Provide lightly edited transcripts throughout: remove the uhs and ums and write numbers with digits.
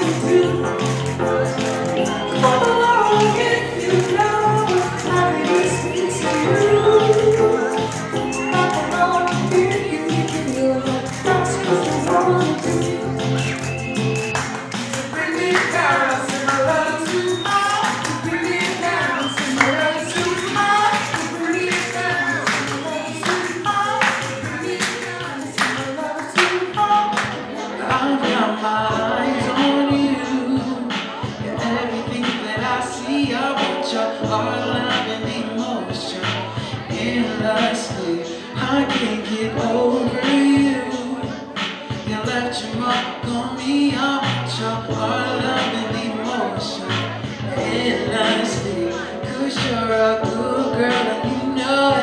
I can't get over you. You left your mark on me. I want your heart, love, and emotion endlessly. 'Cause you're a good girl and you know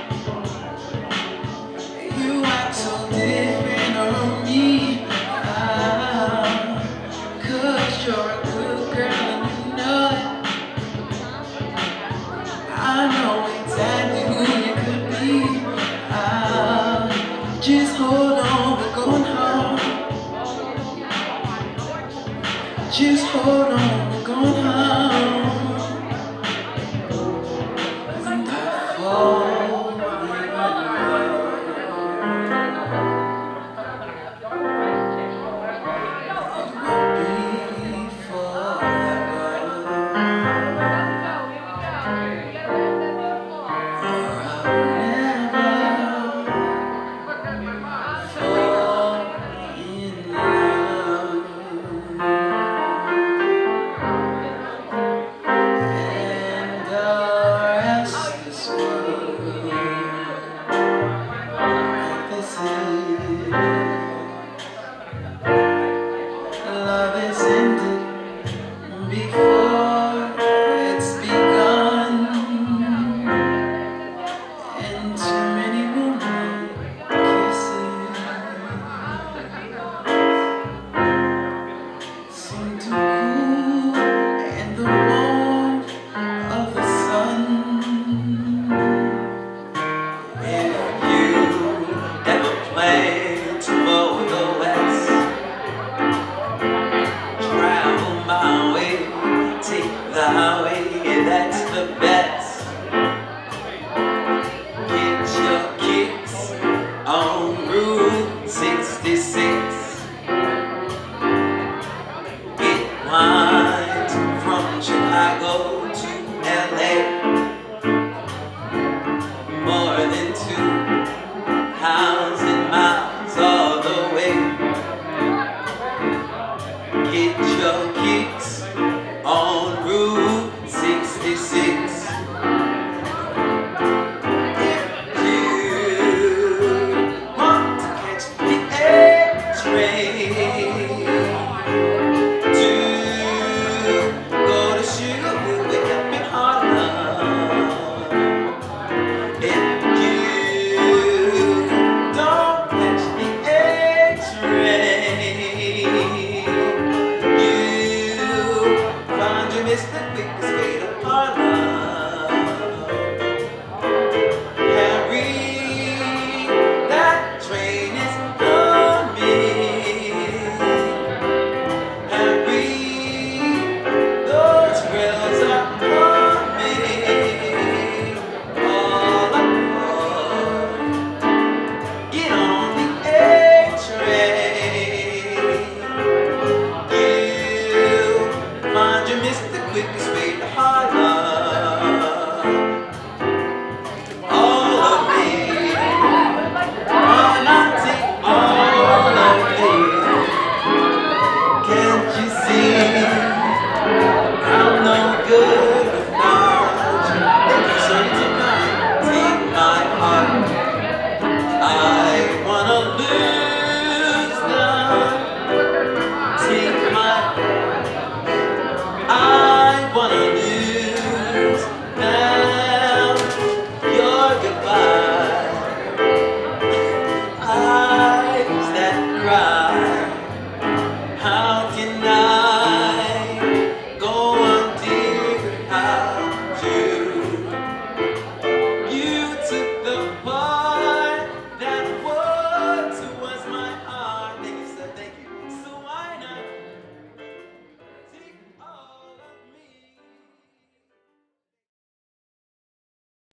it. You act so different on me. 'Cause you're a good girl and you know it. I know exactly who you could be. Just hold on, we're going home. Just hold on, we're going home. And I fall in love. It will be forever. For I'll never fall in love. And the restless world, like this is. Love is ended before it's begun. And too many moonlight kisses seem to cool in the warmth of the sun. If you ever plan to go the west, travel my way, take the highway, that's the best. Get your kicks on Route 66. It winds from Chicago to LA, more than 2,000 miles all the way. Get your kicks on Route 66. If you want to catch the A train to go to Sugar Way up in Harlem, if you don't catch the A train, you find you missed the quickest way to Harlem. Harry, that train is coming. Harry, those rails are coming. All aboard, get on the A train. You find you missed the quickest way to Harlem. All of me, romantic, all of me. Can't you see I'm no good?